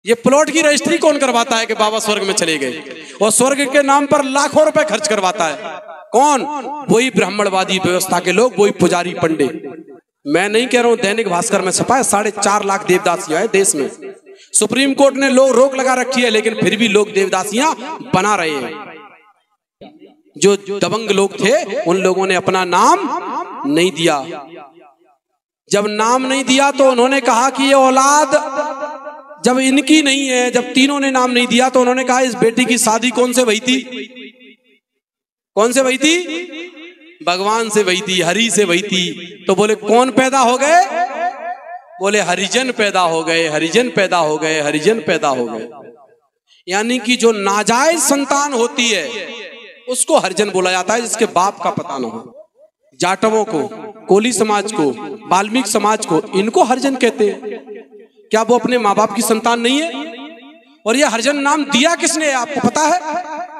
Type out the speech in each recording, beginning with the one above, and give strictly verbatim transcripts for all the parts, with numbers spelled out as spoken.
ये प्लॉट की रजिस्ट्री कौन करवाता है कि बाबा स्वर्ग में चले गए, और स्वर्ग के नाम पर लाखों रुपए खर्च करवाता है कौन? वही ब्राह्मणवादी व्यवस्था के लोग, वही पुजारी पंडित। मैं नहीं कह रहा हूं, दैनिक भास्कर में छपा है, साढ़े चार लाख देवदासियां हैं देश में। सुप्रीम कोर्ट ने लोग रोक लगा रखी है, लेकिन फिर भी लोग देवदासियां बना रहे हैं। जो दबंग लोग थे उन लोगों ने अपना नाम नहीं दिया। जब नाम नहीं दिया तो उन्होंने कहा कि ये औलाद जब इनकी नहीं है, जब तीनों ने नाम नहीं दिया तो उन्होंने कहा इस बेटी की शादी कौन से भई थी? कौन से भई थी? भगवान से भई थी, हरि से भई थी। तो बोले कौन पैदा हो गए? बोले हरिजन पैदा हो गए, हरिजन पैदा हो गए, हरिजन पैदा हो गए। यानी कि जो नाजायज संतान होती है उसको हरिजन बोला जाता है, जिसके बाप का पता न हो। जाटवों को, कोली समाज को, वाल्मीकि समाज को, इनको हरिजन कहते हैं। क्या वो अपने माँ बाप की संतान नहीं है? और ये हरिजन नाम दिया किसने, आपको पता है?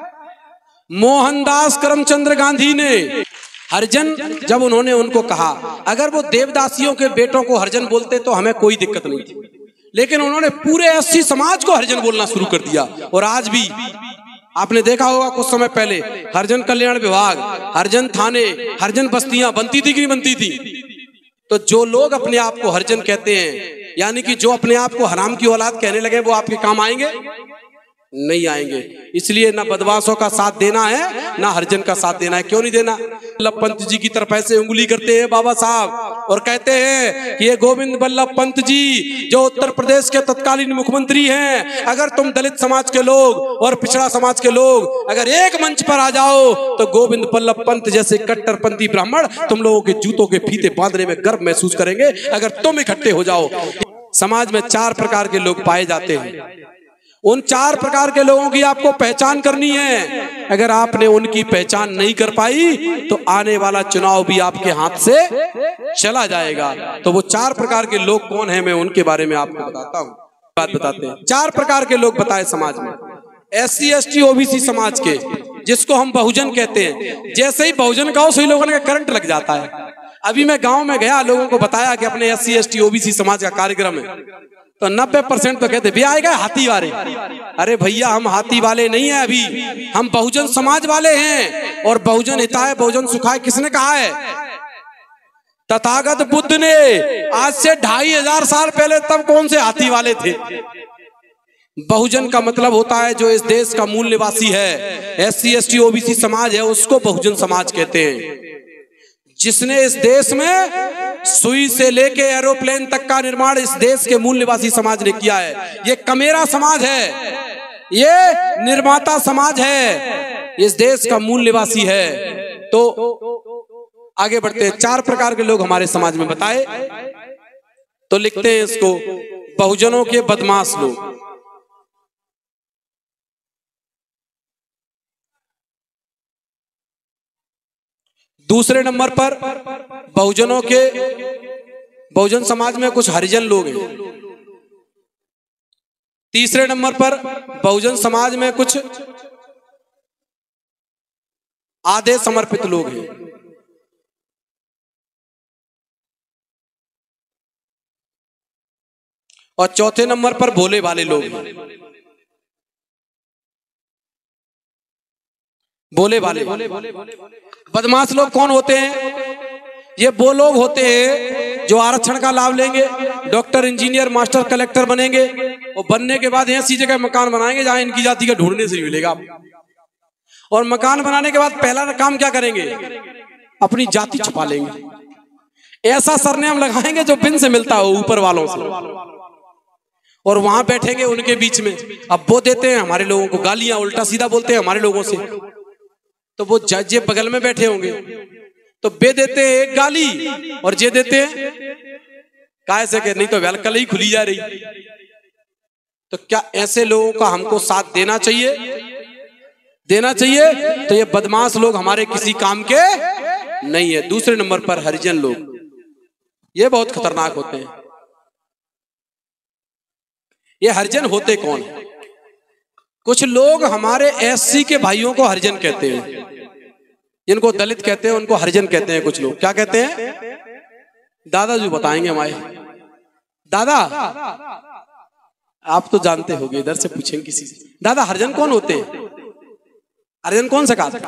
मोहनदास करमचंद गांधी ने हरिजन, जब उन्होंने उनको कहा, अगर वो देवदासियों के बेटों को हरिजन बोलते तो हमें कोई दिक्कत नहीं थी, लेकिन उन्होंने पूरे एससी समाज को हरिजन बोलना शुरू कर दिया। और आज भी आपने देखा होगा कुछ समय पहले हरिजन कल्याण विभाग, हरिजन थाने, हरिजन बस्तियां बनती थी कि नहीं बनती थी? तो जो लोग अपने आप को हरिजन कहते हैं, यानी कि जो अपने आप को हराम की औलाद कहने लगे, वो आपके काम आएंगे? नहीं आएंगे। इसलिए ना बदमाशों का साथ देना है, ना हरिजन का साथ देना है। क्यों नहीं देना? वल्लभ पंत जी की तरफ ऐसे उंगली करते हैं बाबा साहब और कहते हैं कि ये गोविंद वल्लभ पंत जी जो उत्तर प्रदेश के तत्कालीन मुख्यमंत्री हैं, अगर तुम दलित समाज के लोग और पिछड़ा समाज के लोग अगर एक मंच पर आ जाओ तो गोविंद वल्लभ पंत जैसे कट्टरपंथी ब्राह्मण तुम लोगों के जूतों के फीते बांधने में गर्व महसूस करेंगे अगर तुम इकट्ठे हो जाओ। समाज में चार प्रकार के लोग पाए जाते हैं। उन चार प्रकार के लोगों की आपको पहचान करनी है। अगर आपने उनकी पहचान नहीं कर पाई तो आने वाला चुनाव भी आपके हाथ से चला जाएगा। तो वो चार प्रकार के लोग कौन है, मैं उनके बारे में आपको बताता हूँ। बात बताते हैं। चार प्रकार के लोग बताए समाज में। S C S T OBC समाज के, जिसको हम बहुजन कहते हैं। जैसे ही बहुजन कहो सही लोगों का करंट लग जाता है। अभी मैं गांव में गया, लोगों को बताया कि अपने S C S T OBC समाज का कार्यक्रम है, तो नब्बे परसेंट तो कहते भैया आएगा हाथी वाले। अरे भैया हम हाथी वाले नहीं है, अभी हम बहुजन समाज वाले हैं। और बहुजन हिताय बहुजन सुखाय किसने कहा है? तथागत बुद्ध ने। आज से ढाई हजार साल पहले तब कौन से हाथी वाले थे? बहुजन का मतलब होता है जो इस देश का मूल निवासी है। S C S T OBC समाज है उसको बहुजन समाज कहते हैं। जिसने इस देश में सुई से लेके एरोप्लेन तक का निर्माण इस देश के मूल निवासी समाज ने किया है। ये कमेरा समाज है, ये निर्माता समाज है, इस देश का मूल निवासी है। तो आगे बढ़ते हैं। चार प्रकार के लोग हमारे समाज में बताए, तो लिखते हैं इसको बहुजनों के बदमाश लोग। दूसरे नंबर पर बहुजनों के, बहुजन समाज में कुछ हरिजन लोग हैं। तीसरे नंबर पर बहुजन समाज में कुछ आधे समर्पित लोग हैं। और चौथे नंबर पर भोले भाले लोग हैं। भोले भाले बदमाश लोग कौन होते हैं? ये वो लोग होते हैं जो आरक्षण का लाभ लेंगे, डॉक्टर, इंजीनियर, मास्टर, कलेक्टर बनेंगे और बनने के बाद ऐसी जगह मकान बनाएंगे जहां इनकी जाति का ढूंढने से मिलेगा। और मकान बनाने के बाद पहला काम क्या करेंगे? अपनी जाति छुपा लेंगे। ऐसा सरनेम लगाएंगे जो बिन से मिलता हो ऊपर वालों से, और वहां बैठेंगे उनके बीच में। अब वो देते हैं हमारे लोगों को गालियां, उल्टा सीधा बोलते हैं हमारे लोगों से। तो वो जज बगल में बैठे होंगे तो बे देते हैं एक गाली और जे देते हैं काय से के नहीं तो वेलकल ही खुली जा रही। तो क्या ऐसे लोगों का हमको साथ देना चाहिए? देना चाहिए। तो ये बदमाश लोग हमारे किसी काम के नहीं है। दूसरे नंबर पर हरिजन लोग, ये बहुत खतरनाक होते हैं। ये हरिजन होते कौन? कुछ लोग हमारे एससी के भाइयों को हरिजन कहते हैं, जिनको दलित कहते हैं उनको हरिजन कहते हैं। कुछ लोग क्या कहते हैं? दादाजी बताएंगे हमारे दादा। आप तो जानते होंगे, इधर से पूछेंगे किसी से, दादा हरिजन कौन होते हैं? हरिजन कौन सा कास्ट?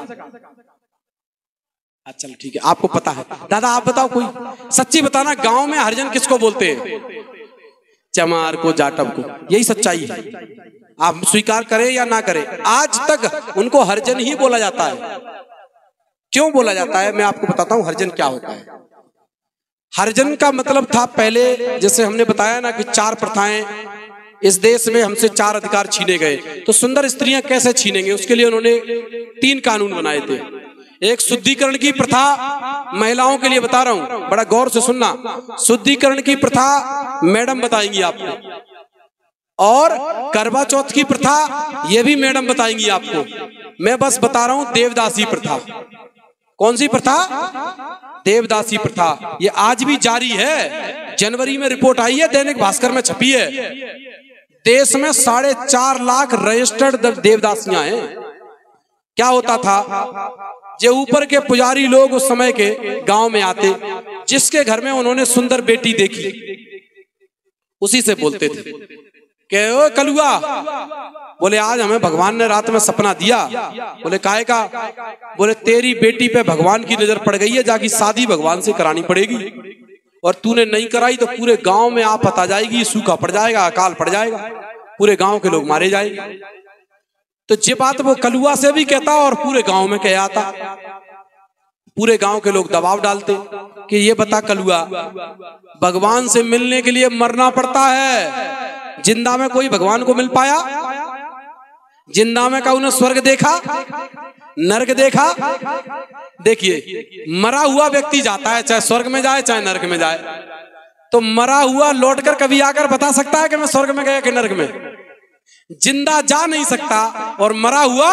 अच्छा ठीक है, आपको पता है। दादा आप बताओ, कोई सच्ची बताना, गांव में हरिजन किसको बोलते हैं? चमार को, जाटव को, यही सच्चाई है। आप स्वीकार करें या ना करें, आज तक उनको हरिजन ही बोला जाता है। क्यों बोला जाता है मैं आपको बताता हूं। हरिजन क्या होता है? हरिजन का मतलब था पहले, जैसे हमने बताया ना कि चार प्रथाएं इस देश में हमसे चार अधिकार छीने गए, तो सुंदर स्त्रियां कैसे छीनेंगे, उसके लिए उन्होंने तीन कानून बनाए थे। एक शुद्धिकरण की प्रथा, महिलाओं के लिए बता रहा हूं, बड़ा गौर से सुनना। शुद्धिकरण की प्रथा मैडम बताएंगी आपको, और करवा चौथ की प्रथा ये भी मैडम बताएंगी आपको। मैं बस बता रहा हूं देवदासी प्रथा। कौन सी प्रथा? देवदासी प्रथा। ये आज भी जारी है। जनवरी में रिपोर्ट आई है, दैनिक भास्कर में छपी है। देश में साढ़े चार लाख रजिस्टर्ड देवदासियां हैं। क्या होता था, जो ऊपर के पुजारी लोग उस समय के गांव में आते, जिसके घर में उन्होंने सुंदर बेटी देखी, उसी से बोलते थे कि ओ कलुआ, बोले आज हमें भगवान ने रात में सपना दिया। बोले काहे का? बोले तेरी बेटी पे भगवान की नजर पड़ गई है, जाके शादी भगवान से करानी पड़ेगी, और तूने नहीं कराई तो पूरे गांव में आफत आ जाएगी, सूखा पड़ जाएगा, अकाल पड़ जाएगा, पूरे गांव के लोग मारे जाएंगे। तो ये बात वो कलुआ से भी कहता और पूरे गांव में कह आता। पूरे गांव के लोग दबाव डालते कि ये बता कलुआ, भगवान से मिलने के लिए मरना पड़ता है, जिंदा में कोई भगवान को मिल पाया? जिंदा में का उन्हें स्वर्ग देखा, नरक देखा? देखिए, मरा हुआ व्यक्ति जाता है, चाहे स्वर्ग में जाए चाहे नरक में जाए, तो मरा हुआ लौटकर कभी आकर बता सकता है कि मैं स्वर्ग में गया कि नरक में? जिंदा जा नहीं सकता, और मरा हुआ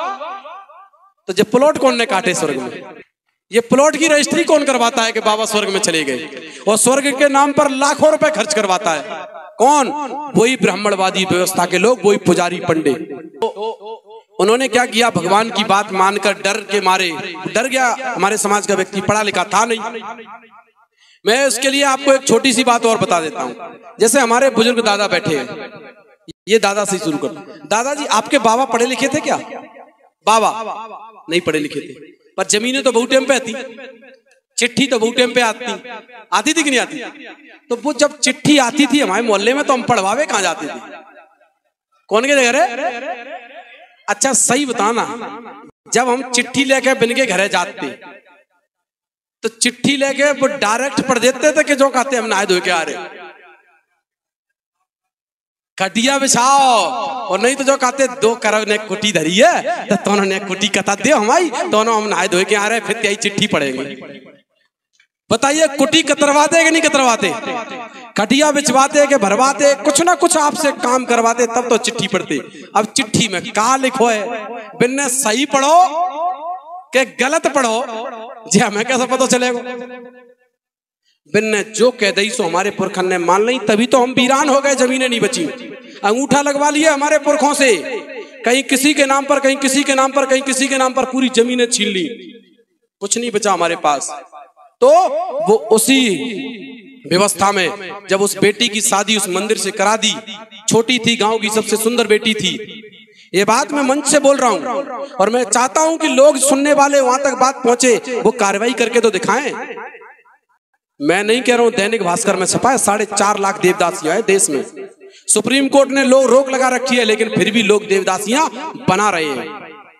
तो जब प्लॉट कौन ने काटे स्वर्ग में? ये प्लॉट की रजिस्ट्री कौन करवाता है कि बाबा स्वर्ग में चले गए? और स्वर्ग के नाम पर लाखों रुपए खर्च करवाता है कौन? वही ब्राह्मणवादी व्यवस्था के लोग, वही पुजारी पंडित। उन्होंने क्या किया, भगवान की बात मानकर डर के मारे, डर गया हमारे समाज का व्यक्ति, पढ़ा लिखा था नहीं। मैं उसके लिए आपको एक छोटी सी बात और बता देता हूँ। जैसे हमारे बुजुर्ग दादा बैठे हैं, ये दादा से शुरू कर। दादाजी आपके बाबा पढ़े लिखे थे क्या? बाबा नहीं पढ़े लिखे थे, पर जमीनें तो बहुत टाइम पे आती, चिट्ठी तो बहुत टाइम पे आती आती थी कि नहीं आती? तो वो जब चिट्ठी आती थी हमारे मोहल्ले में, तो हम पढ़वावे कहाँ जाते थे? कौन के घर है? अच्छा सही बताना, जब हम चिट्ठी लेके बिन के घरे जाते, तो चिट्ठी लेके वो डायरेक्ट पढ़ देते थे कि जो कहते हम नहाए धोए के आ रहे, खटिया बिछाओ, और नहीं तो जो कहते दो करव ने कुटी धरी है, तो दोनों ने कुटी कथा दे हमारी, दोनों हम नहाए धोए के आ रहे, फिर यही चिट्ठी पढ़ेंगे। बताइए, कुटी कतरवाते कि नहीं कतरवाते? खटिया बिछवाते कि भरवाते? कुछ ना कुछ आपसे काम करवाते, तब तो चिट्ठी पढ़ते। अब चिट्ठी में कहा लिखो है, बिन्ने सही पढ़ो कि गलत पढ़ो, जी हमें कैसा पता चलेगा? बिन्ने जो कह दी सो हमारे पुरखन ने मान ली, तभी तो हम वीरान हो गए, जमीनें नहीं बची। अंगूठा लगवा लिया हमारे पुरखों से, कहीं किसी के नाम पर, कहीं किसी के नाम पर, कहीं किसी के नाम पर, पूरी जमीनें छीन ली, कुछ नहीं बचा हमारे पास। तो वो उसी व्यवस्था में जब उस बेटी की शादी उस मंदिर से करा दी, छोटी थी, गांव की सबसे सुंदर बेटी थी। ये बात मैं मंच से बोल रहा हूं, और मैं चाहता हूं कि लोग सुनने वाले वहां तक बात पहुंचे, वो कार्रवाई करके तो दिखाएं। मैं नहीं कह रहा हूं, दैनिक भास्कर में छपा है, साढ़े चार लाख देवदासियां है देश में। सुप्रीम कोर्ट ने लोग रोक लगा रखी है, लेकिन फिर भी लोग देवदासियां बना रहे हैं।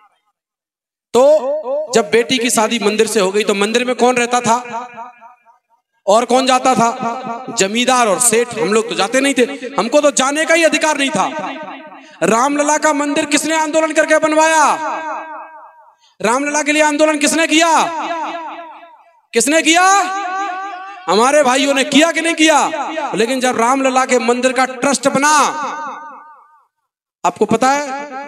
तो जब बेटी की शादी मंदिर से हो गई, तो मंदिर में कौन रहता था और कौन जाता था? जमींदार और सेठ। हम लोग तो जाते नहीं थे, हमको तो जाने का ही अधिकार नहीं था। रामलला का मंदिर किसने आंदोलन करके बनवाया? रामलला के लिए आंदोलन किसने किया? किसने किया? हमारे भाइयों ने किया कि नहीं किया? लेकिन जब रामलला के मंदिर का ट्रस्ट बना, आपको पता है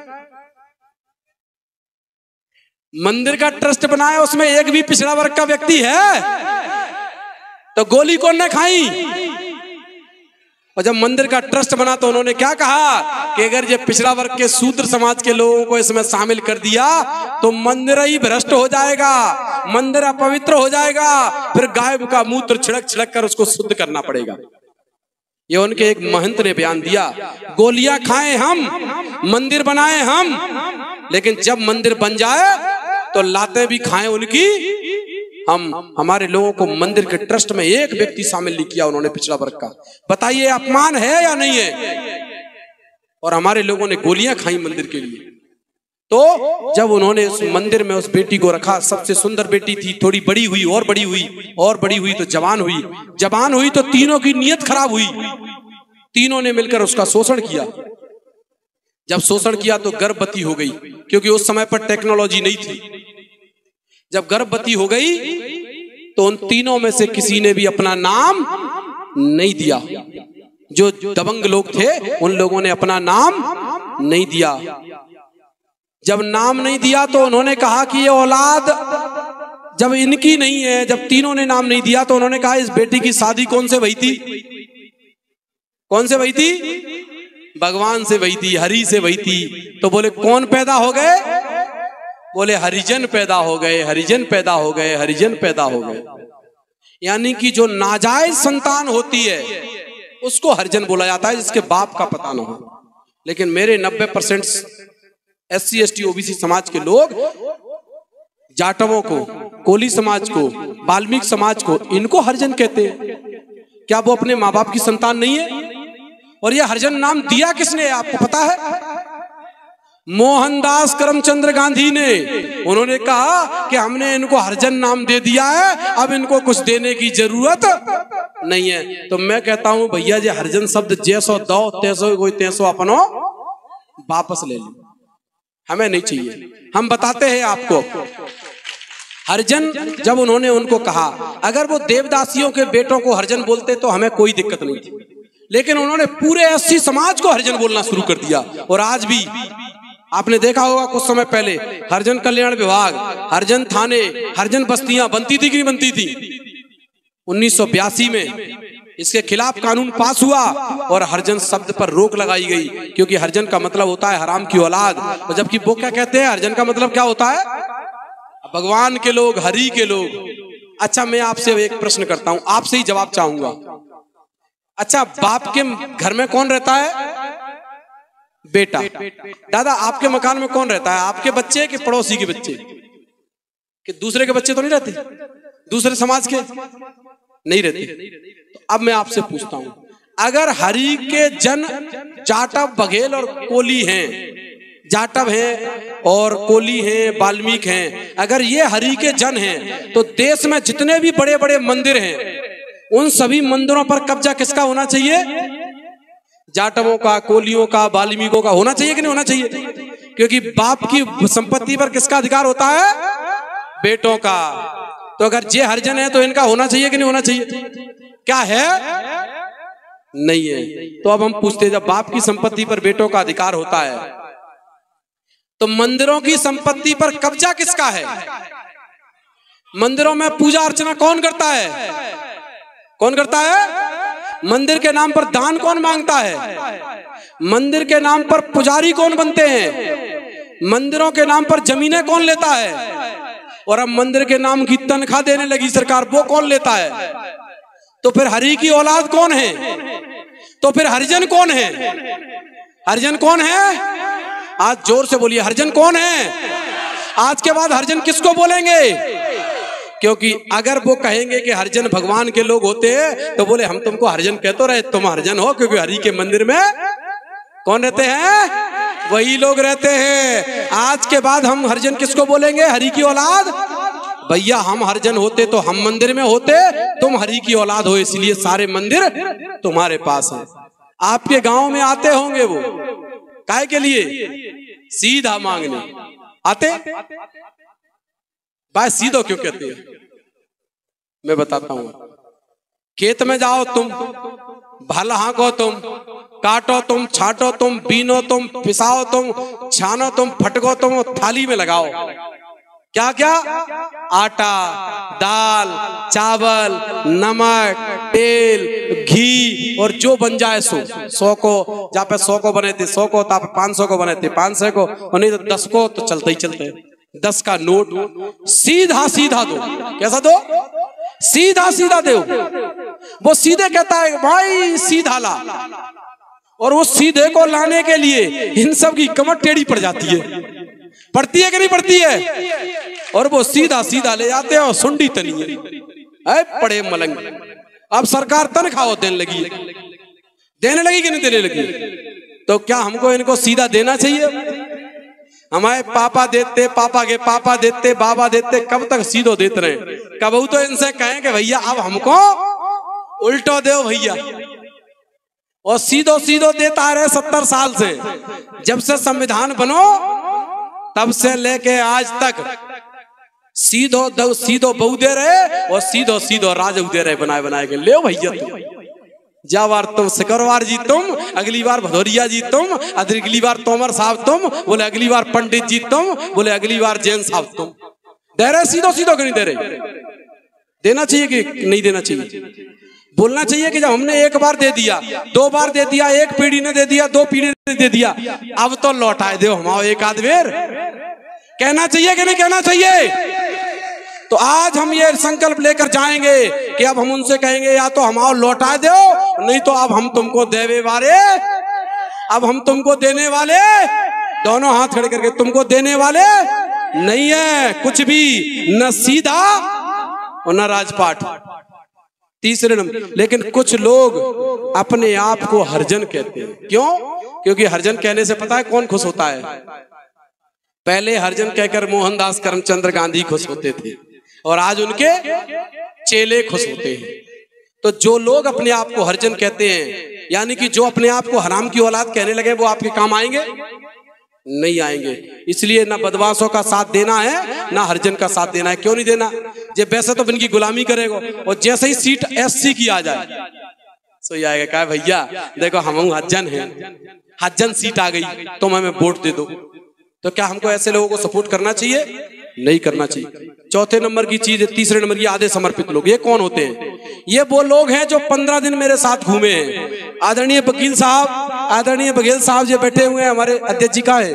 मंदिर का ट्रस्ट बनाया, उसमें एक भी पिछड़ा वर्ग का व्यक्ति है, तो गोली कौन ने खाई? और जब मंदिर का ट्रस्ट बना तो उन्होंने क्या कहा कि अगर ये पिछड़ा वर्ग के शूद्र समाज के लोगों को इसमें शामिल कर दिया तो मंदिर ही भ्रष्ट हो जाएगा, मंदिर अपवित्र हो जाएगा, फिर गाय का मूत्र छिड़क छिड़क कर उसको शुद्ध करना पड़ेगा। ये उनके एक महंत ने बयान दिया, गोलियां खाएं हम, मंदिर बनाए हम, लेकिन जब मंदिर बन जाए तो लातें भी खाएं उनकी हम। हमारे लोगों को मंदिर के ट्रस्ट में एक व्यक्ति शामिल नहीं किया उन्होंने पिछड़ा वर्ग का। बताइए अपमान है या नहीं है? और हमारे लोगों ने गोलियां खाई मंदिर के लिए। तो जब उन्होंने उस मंदिर में उस बेटी को रखा, सबसे सुंदर बेटी थी, थोड़ी बड़ी हुई और बड़ी हुई और बड़ी हुई तो जवान हुई, जवान हुई तो तीनों की नीयत खराब हुई। तीनों ने मिलकर उसका शोषण किया। जब शोषण किया तो गर्भवती हो गई, क्योंकि उस समय पर टेक्नोलॉजी नहीं थी। जब गर्भवती हो गई तो उन तीनों में से किसी ने भी अपना नाम नहीं दिया। जो दबंग लोग थे उन लोगों ने अपना नाम नहीं दिया। जब नाम नहीं दिया तो उन्होंने कहा कि ये औलाद जब इनकी नहीं है, जब तीनों ने नाम नहीं दिया तो उन्होंने कहा इस बेटी की शादी कौन से भई थी? कौन से भई थी? भगवान से भई थी, हरि से भई थी। तो बोले कौन पैदा हो गए? बोले हरिजन पैदा हो गए, हरिजन पैदा हो गए, हरिजन पैदा हो गए। यानी कि जो नाजायज संतान होती है उसको हरिजन बोला जाता है, जिसके बाप का पता ना हो। लेकिन मेरे नब्बे percent S C S T OBC समाज के लोग जाटवों को, कोली समाज को, वाल्मीकि समाज को, इनको हरिजन कहते हैं। क्या वो अपने माँ बाप की संतान नहीं है? और ये हरिजन नाम दिया किसने आपको पता है? मोहनदास करमचंद गांधी ने। उन्होंने कहा कि हमने इनको हरिजन नाम दे दिया है, अब इनको कुछ देने की जरूरत नहीं है। तो मैं कहता हूं भैया जी हरिजन शब्द जैसो दो तैसो कोई तैसो अपनो वापस ले लो, हमें नहीं चाहिए। हम बताते हैं आपको, हरिजन जब उन्होंने उनको कहा, अगर वो देवदासियों के बेटों को हरिजन बोलते तो हमें कोई दिक्कत नहीं थी, लेकिन उन्होंने पूरे एससी समाज को हरिजन बोलना शुरू कर दिया। और आज भी आपने देखा होगा कुछ समय पहले हरिजन कल्याण विभाग, हरिजन थाने, हरिजन बस्तियां बनती थी कि नहीं बनती थी? उन्नीस सौ बयासी में इसके खिलाफ कानून पास हुआ और हरिजन शब्द पर रोक लगाई गई, क्योंकि हरिजन का मतलब होता है हराम की औलाद। और जबकि वो क्या कहते हैं, हरिजन का मतलब क्या होता है? भगवान के लोग, हरि के लोग। अच्छा मैं आपसे एक प्रश्न करता हूं, आपसे ही जवाब चाहूंगा। अच्छा बाप के घर में कौन रहता है? बेटा। दादा आपके मकान में कौन रहता है? आपके बच्चे कि पड़ोसी के बच्चे? कि दूसरे के बच्चे तो नहीं रहते? दूसरे समाज के नहीं रहते? तो अब मैं आपसे पूछता हूं, अगर हरि के जन जाटव, बघेल और कोली हैं, जाटव हैं और कोली हैं, वाल्मीकि हैं, अगर ये हरि के जन हैं तो देश में जितने भी बड़े बड़े मंदिर हैं उन सभी मंदिरों पर कब्जा किसका होना चाहिए? जाटवों का, कोलियों का, वाल्मीकियों का होना चाहिए कि नहीं होना चाहिए? क्योंकि बाप की संपत्ति पर किसका अधिकार होता है? बेटों का। तो अगर ये हरिजन है तो इनका होना चाहिए कि नहीं होना चाहिए? क्या है? नहीं है। तो अब हम पूछते हैं, जब बाप की संपत्ति पर बेटों का अधिकार होता है तो मंदिरों की संपत्ति पर कब्जा किसका है? मंदिरों में पूजा अर्चना कौन करता है? कौन करता है? मंदिर के नाम पर दान कौन मांगता है? मंदिर के नाम पर पुजारी कौन बनते हैं? मंदिरों के नाम पर जमीनें कौन लेता है? और अब मंदिर के नाम की तनख्वाह देने लगी सरकार, वो कौन लेता है? तो फिर हरि की औलाद कौन है? तो फिर हरिजन कौन है? हरिजन कौन है? आज जोर से बोलिए, हरिजन कौन है? आज के बाद हरिजन किसको बोलेंगे? क्योंकि अगर वो कहेंगे कि हरिजन भगवान के लोग होते हैं तो बोले हम तुमको हरिजन कहते रहे, तुम हरिजन हो, क्योंकि हरि के मंदिर में कौन रहते हैं? वही लोग रहते हैं। आज के बाद हम हरिजन किसको बोलेंगे? हरि की औलाद। भैया हम हरिजन होते तो हम मंदिर में होते, तुम हरि की औलाद हो इसलिए सारे मंदिर तुम्हारे पास है। आपके गांव में आते होंगे वो, काहे के लिए? सीधा मांगने आते। भाई सीधो क्यों कहते हैं? मैं बताता हूं। खेत में जाओ तुम, भल हाँको तुम, काटो तुम, छाटो तुम, बीनो तुम, पिसाओ तुम, छानो तुम, फटको तुम, थाली में लगाओ। क्या क्या? आटा, दाल, चावल, नमक, तेल, घी और जो बन जाए सो। सौ को जहाँ पे सौ को बने थे सौ को, तहाँ पे पांच सौ को बने थे पांच सौ को, और नहीं तो दस को तो चलते ही चलते। दस का नोट सीधा सीधा दो। कैसा दो? सीधा सीधा दो। वो सीधे कहता है भाई सीधा ला, और वो सीधे को लाने के लिए इन सब की कमर टेढ़ी पड़ जाती है, पड़ती है कि नहीं पड़ती है, और वो सीधा सीधा ले जाते हैं और सुंडी तनी है पड़े मलंग। अब सरकार तनख्वाह देने लगी, देने लगी कि नहीं देने लगी? तो क्या हमको इनको सीधा देना चाहिए? हमारे पापा देते, पापा के पापा देते, बाबा देते, कब तक सीधो देते रहे? कब तो इनसे कहें कि भैया अब हमको उल्टो दो भैया, और सीधो सीधो देता रहे सत्तर साल से, जब से संविधान बनो तब से लेके आज तक सीधो दो सीधो बहु दे रहे और सीधो सीधो राज दे रहे बनाए बनाए के। ले भैया तुम जा बार तुम सिकरवार जी तुम, अगली बार भदौरिया जी तुम, अगली बार तोमर साहब तुम, बोले अगली बार पंडित जी तुम, बोले अगली बार जैन साहब तुम। दे रहे सीधो सीधो क्यों नहीं दे रहे? देना चाहिए कि नहीं देना चाहिए? बोलना चाहिए कि जब हमने एक बार दे दिया, दो बार दे दिया, एक पीढ़ी ने दे दिया, दो पीढ़ी ने दे दिया, अब तो लौटाए दो हमारा एक आध बेर। कहना चाहिए कि नहीं कहना चाहिए? तो आज हम ये संकल्प लेकर जाएंगे कि अब हम उनसे कहेंगे या तो हमारा लौटा दो, नहीं तो अब हम तुमको देवे वाले, अब हम तुमको देने वाले, दोनों हाथ खड़े करके, तुमको देने वाले नहीं है कुछ भी, न सीधा और न राजपाट। तीसरे नंबर, लेकिन कुछ लोग अपने आप को हरिजन कहते हैं। क्यों? क्योंकि हरिजन कहने से पता है कौन खुश होता है? पहले हरिजन कहकर मोहनदास करमचंद गांधी खुश होते थे, और आज उनके चेले खुश होते हैं। तो जो लोग अपने आप को हरिजन कहते हैं, यानी कि जो अपने आप को हराम की औलाद कहने लगे, वो आपके काम आएंगे? नहीं आएंगे। इसलिए ना बदमाशों का साथ देना है, ना हरिजन का साथ देना है। क्यों नहीं देना? जे वैसे तो इनकी गुलामी करेगा, और जैसे ही सीट एससी की आ जाए तो आएगा कहा भैया देखो हम हरिजन हैं, हरिजन सीट आ गई तो हमें वोट दे दो। तो क्या हमको ऐसे लोगों को सपोर्ट करना चाहिए? नहीं करना चाहिए। चौथे नंबर की चीज, तीसरे नंबर की आधे समर्पित लोग। ये कौन होते हैं? ये वो लोग हैं जो पंद्रह दिन मेरे साथ घूमे हैं। आदरणीय वकील साहब, आदरणीय बघेल साहब जो बैठे हुए हैं, हमारे अध्यक्ष जी का है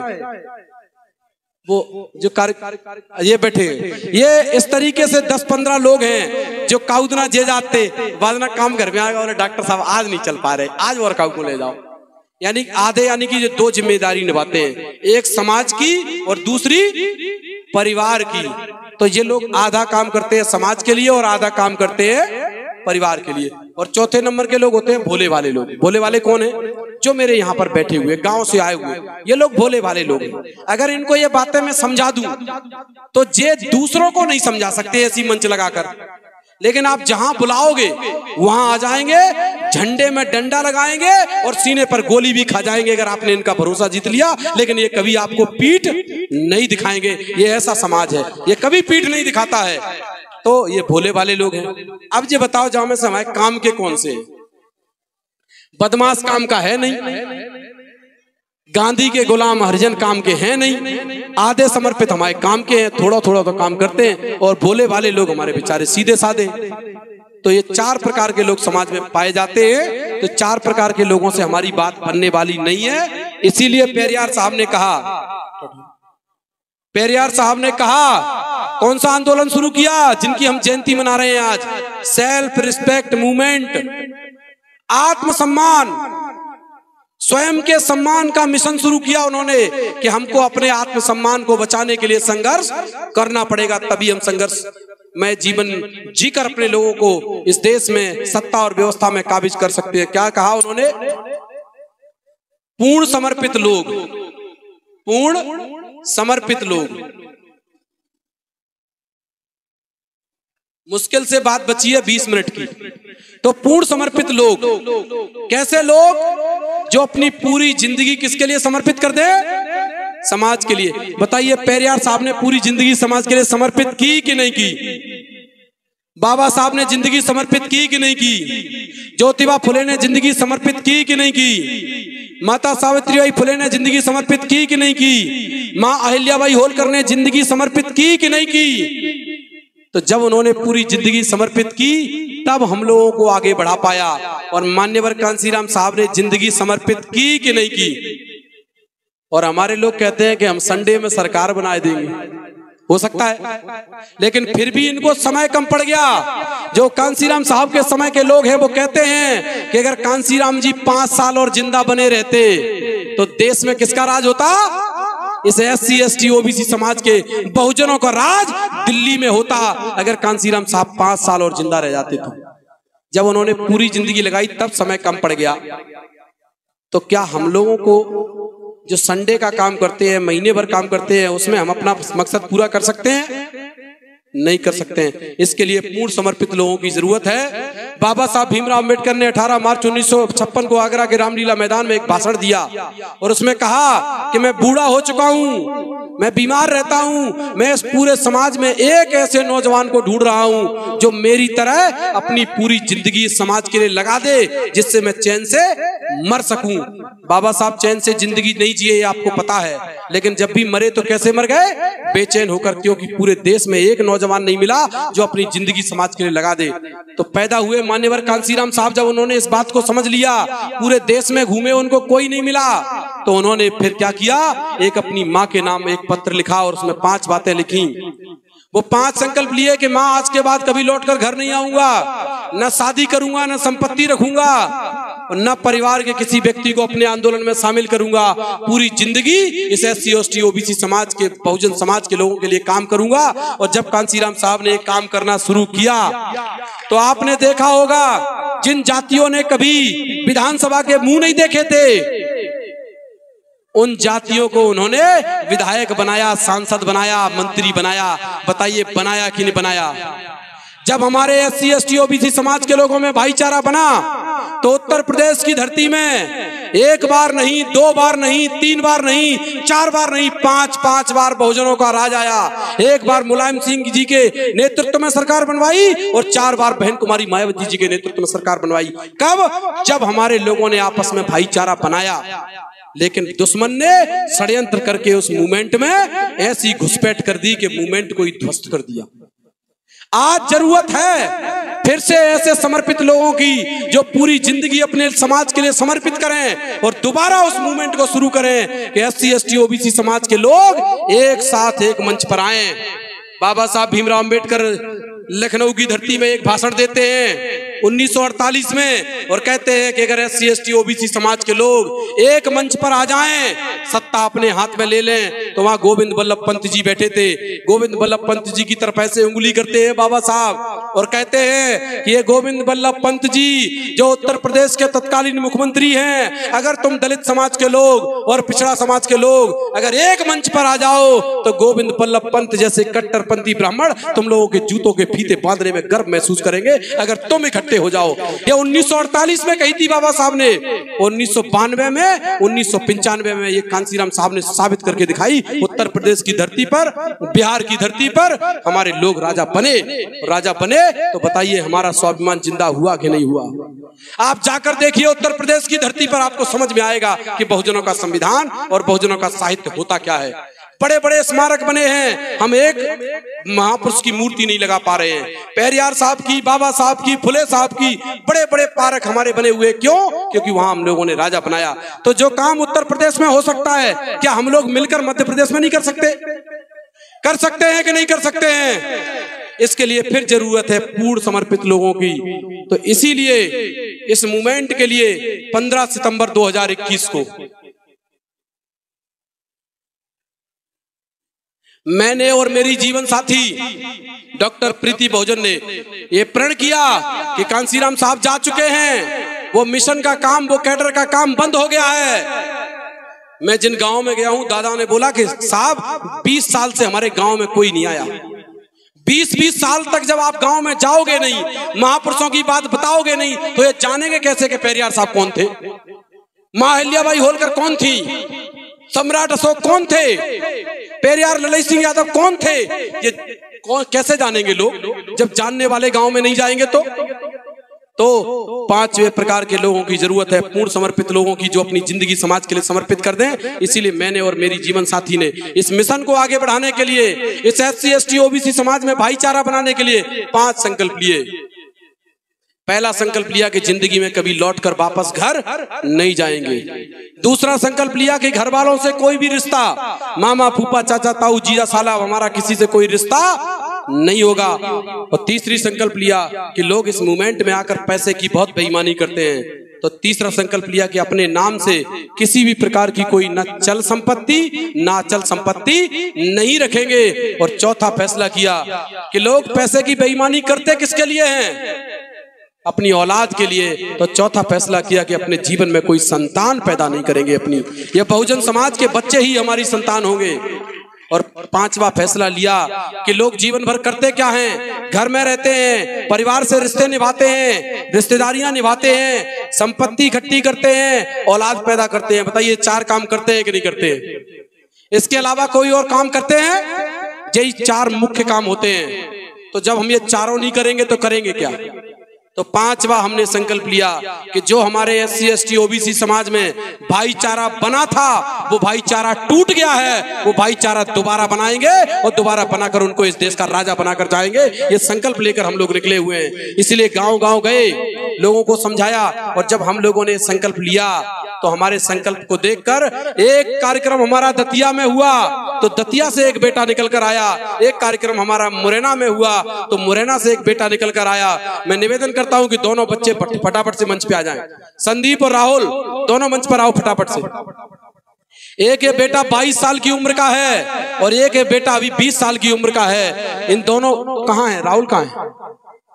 वो जो कार्य ये बैठे हैं, ये इस तरीके से दस पंद्रह लोग हैं जो काउदना जे जाते वादना काम घर में आएगा, बोले डॉक्टर साहब आज नहीं चल पा रहे, आज और काउ को ले जाओ। यानी आधे, यानी कि जो दो जिम्मेदारी निभाते हैं, एक समाज की और दूसरी परिवार की। तो ये लोग आधा काम करते हैं समाज के लिए और आधा काम करते हैं परिवार के लिए। और चौथे नंबर के लोग होते हैं भोले वाले लोग। भोले वाले कौन है? जो मेरे यहाँ पर बैठे हुए गांव से आए हुए, ये लोग भोले वाले लोग हैं। अगर इनको ये बातें मैं समझा दूं तो ये दूसरों को नहीं समझा सकते ऐसी मंच लगाकर, लेकिन आप जहां बुलाओगे वहां आ जाएंगे, झंडे में डंडा लगाएंगे और सीने पर गोली भी खा जाएंगे अगर आपने इनका भरोसा जीत लिया। लेकिन ये कभी आपको पीठ नहीं दिखाएंगे। ये ऐसा समाज है, ये कभी पीठ नहीं दिखाता है। तो ये भोले वाले लोग हैं। अब ये बताओ जाओ में से हमारे काम के कौन से? बदमाश काम का है नहीं, गांधी के गुलाम हरिजन काम के हैं नहीं, आधे समर्पित हमारे काम के हैं, थोड़ा थोड़ा तो काम करते हैं, और भोले वाले लोग हमारे बेचारे सीधे साधे। तो ये चार प्रकार के लोग समाज में पाए जाते हैं। तो चार प्रकार के लोगों से हमारी बात बनने वाली नहीं है। इसीलिए पेरियार साहब ने कहा, पेरियार साहब ने कहा कौन सा आंदोलन शुरू किया जिनकी हम जयंती मना रहे हैं आज? सेल्फ रिस्पेक्ट मूवमेंट, आत्मसम्मान, स्वयं के सम्मान का मिशन शुरू किया उन्होंने कि हमको अपने आत्मसम्मान को बचाने के लिए संघर्ष करना पड़ेगा, तभी हम संघर्ष में जीवन जीकर अपने लोगों को इस देश में सत्ता और व्यवस्था में काबिज कर सकते हैं। क्या कहा उन्होंने? पूर्ण समर्पित लोग, पूर्ण समर्पित लोग। मुश्किल से बात बची है बीस मिनट की। तो पूर्ण समर्पित लोग कैसे? लोग जो अपनी पूरी जिंदगी किसके लिए समर्पित कर दे? समाज के लिए। बताइए पेरियार साहब ने पूरी जिंदगी समाज के लिए समर्पित की कि नहीं की? बाबा साहब ने जिंदगी समर्पित की कि नहीं की? ज्योतिबा फुले ने जिंदगी समर्पित की कि नहीं की? माता सावित्रीबाई फुले ने जिंदगी समर्पित की कि नहीं की? माँ अहिल्याबाई होलकर ने जिंदगी समर्पित की कि नहीं की? तो जब उन्होंने पूरी जिंदगी समर्पित की तब हम लोगों को आगे बढ़ा पाया। और मान्यवर कांसीराम साहब ने जिंदगी समर्पित की कि नहीं की? और हमारे लोग कहते हैं कि हम संडे में सरकार बना देंगे। हो सकता है, लेकिन फिर भी इनको समय कम पड़ गया। जो कांसीराम साहब के समय के लोग हैं वो कहते हैं कि अगर कांसीराम जी पांच साल और जिंदा बने रहते तो देश में किसका राज होता? इस S C S T OBC समाज के बहुजनों का राज दिल्ली में होता अगर कांसीराम साहब पांच साल और जिंदा रह जाते तो। जब उन्होंने पूरी जिंदगी लगाई तब समय कम पड़ गया। तो क्या हम लोगों को जो संडे का काम करते हैं, महीने भर काम करते हैं, उसमें हम अपना मकसद पूरा कर सकते हैं? नहीं कर सकते हैं। इसके लिए पूर्ण समर्पित लोगों की जरूरत है। बाबा साहब भीमराव अम्बेडकर ने अठारह मार्च उन्नीस सौ छप्पन को आगरा के रामलीला मैदान में एक भाषण दिया और उसमें कहा कि मैं बूढ़ा हो चुका हूं, मैं बीमार रहता हूं, मैं इस पूरे समाज में एक ऐसे नौजवान को ढूंढ रहा हूं जो मेरी तरह अपनी पूरी जिंदगी समाज के लिए लगा दे, जिससे मैं चैन से मर सकूं। बाबा साहब चैन से जिंदगी नहीं जिए, आपको पता है, लेकिन जब भी मरे तो कैसे मर गए? बेचैन होकर, क्योंकि पूरे देश में एक नौजवान नहीं मिला जो अपनी जिंदगी समाज के लिए लगा दे। तो पैदा हुए मान्यवर कांसीराम साहब जब उन्होंने इस बात को समझ लिया, पूरे देश में घूमे, उनको कोई नहीं मिला, तो उन्होंने फिर क्या किया? एक अपनी माँ के नाम एक पत्र लिखा और उसमें पांच बातें लिखी। वो पांच संकल्प लिए कि माँ आज के बाद कभी लौटकर घर नहीं आऊंगा, न शादी करूंगा, न संपत्ति रखूंगा, और न परिवार के किसी व्यक्ति को अपने आंदोलन में शामिल करूंगा। पूरी जिंदगी इस S C S T OBC समाज के, बहुजन समाज के लोगों के लिए काम करूंगा। और जब कांसीराम साहब ने एक काम करना शुरू किया तो आपने देखा होगा जिन जातियों ने कभी विधानसभा के मुंह नहीं देखे थे, उन जातियों को उन्होंने विधायक बनाया, सांसद बनाया, मंत्री बनाया। बताइए बनाया कि नहीं बनाया? जब हमारे S C S T OBC समाज के लोगों में भाईचारा बना तो उत्तर प्रदेश की धरती में एक बार नहीं, दो बार नहीं, तीन बार नहीं, चार बार नहीं, पांच पांच बार बहुजनों का राज आया। एक बार मुलायम सिंह जी के नेतृत्व में सरकार बनवाई और चार बार बहन कुमारी मायावती जी के नेतृत्व में सरकार बनवाई। कब? जब हमारे लोगों ने आपस में भाईचारा बनाया। लेकिन दुश्मन ने षड्यंत्र करके उस मूवमेंट में ऐसी घुसपैठ कर दी कि मूवमेंट को ही ध्वस्त कर दिया। आज जरूरत है फिर से ऐसे समर्पित लोगों की जो पूरी जिंदगी अपने समाज के लिए समर्पित करें और दोबारा उस मूवमेंट को शुरू करें कि S C S T OBC समाज के लोग एक साथ एक मंच पर आए। बाबा साहब भीमराव अम्बेडकर लखनऊ की धरती में एक भाषण देते हैं उन्नीस सौ अड़तालीस में और कहते हैं कि अगर S C S T OBC समाज के लोग एक मंच पर आ जाएं, सत्ता अपने हाथ में ले लें, तो वहां गोविंद बल्लभ पंत जी बैठे थे। गोविंद बल्लभ पंत जी की तरफ ऐसे उंगली करते हैं बाबा साहब और कहते हैं कि ये गोविंद बल्लभ पंत जी जो उत्तर प्रदेश के तत्कालीन मुख्यमंत्री हैं, अगर तुम दलित समाज के लोग और पिछड़ा समाज के लोग अगर एक मंच पर आ जाओ तो गोविंद बल्लभ पंत जैसे कट्टरपंथी ब्राह्मण तुम लोगों के जूतों के फीते बांधने में गर्व महसूस करेंगे अगर तुम इकट्ठे हो जाओ। ये उन्नीस सौ अड़तालीस में कही थी बाबा साहब ने। उन्नीस सौ बानवे में, उन्नीस सौ पंचानवे में ये कांसीराम साहब ने साबित करके दिखाई। उत्तर प्रदेश की धरती पर, बिहार की धरती पर हमारे लोग राजा बने। राजा बने तो बताइए हमारा स्वाभिमान जिंदा हुआ कि नहीं हुआ? आप जाकर देखिए उत्तर प्रदेश की धरती पर, आपको समझ में आएगा कि बहुजनों का संविधान और बहुजनों का साहित्य होता क्या है। बड़े बड़े स्मारक बने हैं, हम एक महापुरुष की मूर्ति नहीं लगा पा रहे हैं। पेरियार साहब की, बाबा साहब की, फुले साहब की बड़े बड़े पार्क हमारे बने हुए। क्यों? क्योंकि वहां हम लोगों ने राजा बनाया। तो जो काम उत्तर प्रदेश में हो सकता है, क्या हम लोग मिलकर मध्य प्रदेश में नहीं कर सकते? कर सकते हैं कि नहीं कर सकते हैं? इसके लिए फिर जरूरत है पूर्ण समर्पित लोगों की। तो इसीलिए इस मूवमेंट के लिए पंद्रह सितंबर दो हजार इक्कीस को मैंने और मेरी जीवन साथी डॉक्टर प्रीति बहुजन ने ये प्रण किया कि कांसीराम साहब जा चुके हैं, वो मिशन का काम, वो कैडर का काम बंद हो गया है। मैं जिन गांव में गया हूं, दादा ने बोला कि साहब बीस साल से हमारे गांव में कोई नहीं आया। बीस बीस साल तक जब आप गांव में जाओगे नहीं, महापुरुषों की बात बताओगे नहीं, तो ये जानेंगे कैसे कि पेरियार साहब कौन थे, मां अहिल्याबाई होलकर कौन थी, सम्राट अशोक कौन थे, पेरियार ललित सिंह यादव कौन थे? ये कौन, कैसे जानेंगे लोग जब जानने वाले गांव में नहीं जाएंगे? तो तो पांचवे प्रकार के लोगों की जरूरत है, पूर्ण समर्पित लोगों की, जो अपनी जिंदगी समाज के लिए समर्पित कर दें। इसीलिए मैंने और मेरी जीवन साथी ने इस मिशन को आगे बढ़ाने के लिए, इस S C S T OBC समाज में भाईचारा बनाने के लिए पांच संकल्प लिए। पहला संकल्प लिया कि जिंदगी में कभी लौटकर वापस घर नहीं जाएंगे। दूसरा संकल्प लिया कि घर वालों से कोई भी रिश्ता, मामा फूफा चाचा ताऊ जीजा साला, हमारा किसी से कोई रिश्ता नहीं होगा। और तीसरी संकल्प लिया कि लोग इस मूवमेंट में आकर पैसे की बहुत बेईमानी करते हैं, तो तीसरा संकल्प लिया कि अपने नाम से किसी भी प्रकार की कोई न चल संपत्ति ना अचल संपत्ति नहीं रखेंगे। और चौथा फैसला किया कि लोग पैसे की बेईमानी करते किसके लिए हैं? अपनी औलाद के लिए। तो चौथा फैसला किया कि अपने जीवन में कोई संतान पैदा नहीं करेंगे अपनी, ये बहुजन समाज के बच्चे ही हमारी संतान होंगे। और पांचवा फैसला लिया कि लोग जीवन भर करते क्या हैं? घर में रहते हैं, परिवार से रिश्ते निभाते हैं, रिश्तेदारियां निभाते हैं, संपत्ति इकट्ठी करते हैं, औलाद पैदा करते हैं। बताइए चार काम करते हैं कि नहीं करते हैं? इसके अलावा कोई और काम करते हैं? यही चार मुख्य काम होते हैं। तो जब हम ये चारों नहीं करेंगे तो करेंगे क्या? तो पांचवा हमने संकल्प लिया कि जो हमारे S C S T O B C समाज में भाईचारा बना था वो भाईचारा टूट गया है, वो भाईचारा दोबारा बनाएंगे और दोबारा बनाकर उनको इस देश का राजा बनाकर जाएंगे। ये संकल्प लेकर हम लोग निकले हुए हैं। इसीलिए गांव गांव गए, लोगों को समझाया। और जब हम लोगों ने संकल्प लिया तो हमारे संकल्प को देखकर एक कार्यक्रम हमारा दतिया में हुआ तो दतिया से एक बेटा निकल कर आया, एक कार्यक्रम हमारा मुरैना में हुआ तो मुरैना से एक बेटा निकल कर आया। मैं निवेदन करता हूं कि दोनों बच्चे फटाफट से मंच पे आ जाएं। संदीप और राहुल दोनों मंच पर आओ फटाफट से। एक ये बेटा बाईस साल की उम्र का है और एक ये बेटा अभी बीस साल की उम्र का है। इन दोनों कहां है? राहुल कहां है?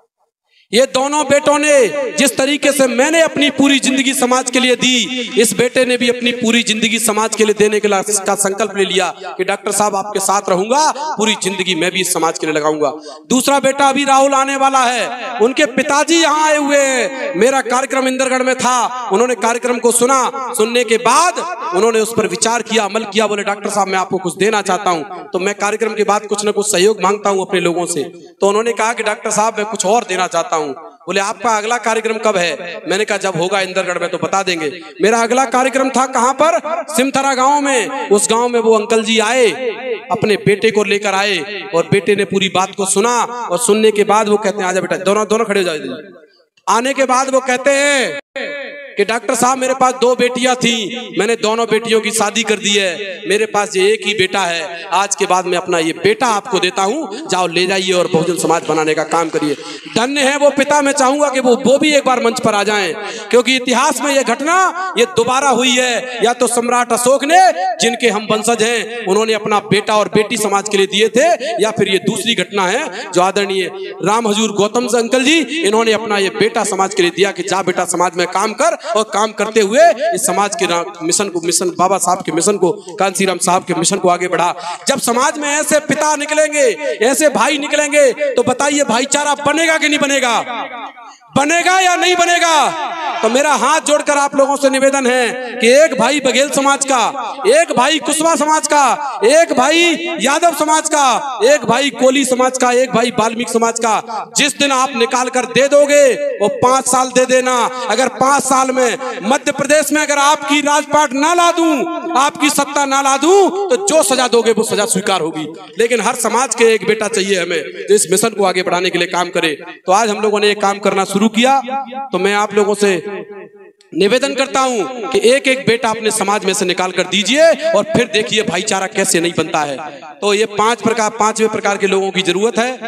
ये दोनों बेटों ने जिस तरीके से मैंने अपनी पूरी जिंदगी समाज के लिए दी, इस बेटे ने भी अपनी पूरी जिंदगी समाज के लिए देने के का संकल्प ले लिया कि डॉक्टर साहब आपके साथ रहूंगा, पूरी जिंदगी मैं भी इस समाज के लिए लगाऊंगा। दूसरा बेटा अभी राहुल आने वाला है, उनके पिताजी यहाँ आए हुए हैं। मेरा कार्यक्रम इंदरगढ़ में था, उन्होंने कार्यक्रम को सुना, सुनने के बाद उन्होंने उस पर विचार किया, अमल किया। बोले डॉक्टर साहब मैं आपको कुछ देना चाहता हूँ, तो मैं कार्यक्रम के बाद कुछ ना कुछ सहयोग मांगता हूँ अपने लोगों से। तो उन्होंने कहा कि डॉक्टर साहब मैं कुछ और देना चाहता हूँ। बोले आपका अगला कार्यक्रम कब है? मैंने कहा जब होगा इंदरगढ़ में तो बता देंगे। मेरा अगला कार्यक्रम था कहां पर? सिमथरा गांव में। उस गांव में वो अंकल जी आए, अपने बेटे को लेकर आए और बेटे ने पूरी बात को सुना और सुनने के बाद वो कहते हैं आजा बेटा, दोनों दोनों खड़े हो जाओ। आने के बाद वो कहते हैं कि डॉक्टर साहब मेरे पास दो बेटियां थी, मैंने दोनों बेटियों की शादी कर दी है, मेरे पास ये एक ही बेटा है। आज के बाद मैं अपना ये बेटा आपको देता हूं, जाओ ले जाइए और बहुजन समाज बनाने का काम करिए। धन्य है वो पिता, मैं चाहूंगा कि वो वो भी एक बार मंच पर आ जाएं, क्योंकि इतिहास में ये घटना ये दोबारा हुई है। या तो सम्राट अशोक ने, जिनके हम वंशज हैं, उन्होंने अपना बेटा और बेटी समाज के लिए दिए थे, या फिर ये दूसरी घटना है जो आदरणीय राम हजूर गौतम अंकल जी, इन्होंने अपना ये बेटा समाज के लिए दिया कि जा बेटा समाज में काम कर। और काम करते हुए इस समाज के मिशन को, मिशन बाबा साहब के मिशन को, कांसीराम साहब के मिशन को आगे बढ़ा। जब समाज में ऐसे पिता निकलेंगे, ऐसे भाई निकलेंगे, तो बताइए भाईचारा बनेगा कि नहीं बनेगा? बनेगा या नहीं बनेगा? तो मेरा हाथ जोड़कर आप लोगों से निवेदन है कि एक भाई बघेल समाज का, एक भाई कुशवा समाज का, एक भाई यादव समाज का, एक भाई कोली समाज का, एक भाई वाल्मीकि समाज का, जिस दिन आप निकाल कर दे दोगे वो पांच साल दे देना। अगर पांच साल में मध्य प्रदेश में अगर आपकी राजपाट ना ला दूं, आपकी सत्ता ना ला दूं, तो जो सजा दोगे वो सजा स्वीकार होगी। लेकिन हर समाज के एक बेटा चाहिए हमें जो इस मिशन को आगे बढ़ाने के लिए काम करे। तो आज हम लोगों ने एक काम करना शुरू किया। तो मैं आप लोगों से निवेदन करता हूं कि एक एक बेटा अपने समाज में से निकाल कर दीजिए और फिर देखिए भाईचारा कैसे नहीं बनता है। तो ये पांच प्रकार पांचवें प्रकार के लोगों की जरूरत है।